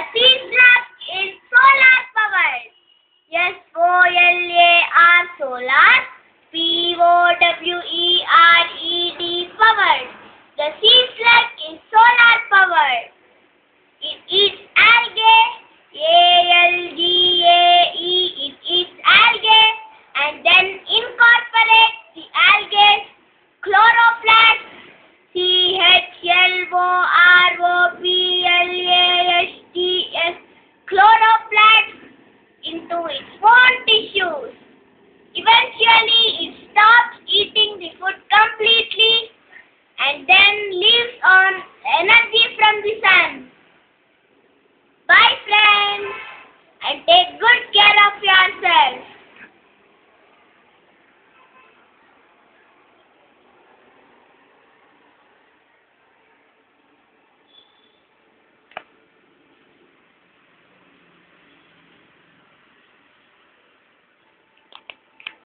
sea slug is solar powered. SOLAR solar. POWERED powered. The sea slug is solar powered. It eats algae. ALGAE. It eats algae and then incorporates the algae chloroplasts. CHLOROPLASTS chloroplasts into its own tissues. Eventually, it stops eating the food completely